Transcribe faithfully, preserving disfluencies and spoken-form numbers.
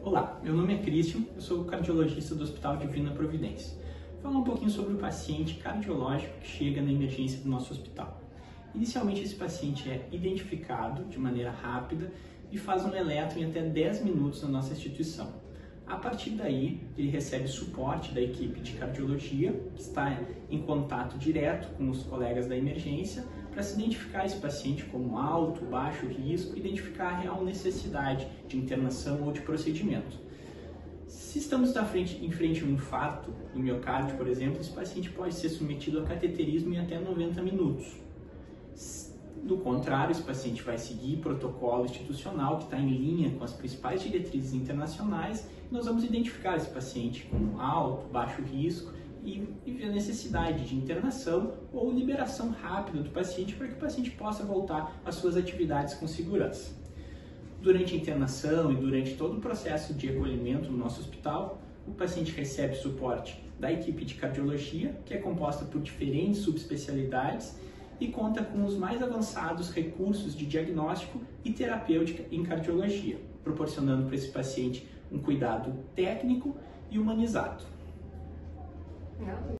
Olá, meu nome é Christian, eu sou cardiologista do Hospital Divina Providência. Vou falar um pouquinho sobre o paciente cardiológico que chega na emergência do nosso hospital. Inicialmente, esse paciente é identificado de maneira rápida e faz um eletro em até dez minutos na nossa instituição. A partir daí, ele recebe suporte da equipe de cardiologia, que está em contato direto com os colegas da emergência, para se identificar esse paciente como alto, baixo risco e identificar a real necessidade de internação ou de procedimento. Se estamos na frente, em frente a um infarto do miocárdio, por exemplo, esse paciente pode ser submetido a cateterismo em até noventa minutos. Do contrário, esse paciente vai seguir protocolo institucional que está em linha com as principais diretrizes internacionais e nós vamos identificar esse paciente como alto, baixo risco e, e ver a necessidade de internação ou liberação rápida do paciente para que o paciente possa voltar às suas atividades com segurança. Durante a internação e durante todo o processo de acolhimento no nosso hospital, o paciente recebe suporte da equipe de cardiologia, que é composta por diferentes subespecialidades e conta com os mais avançados recursos de diagnóstico e terapêutica em cardiologia, proporcionando para esse paciente um cuidado técnico e humanizado.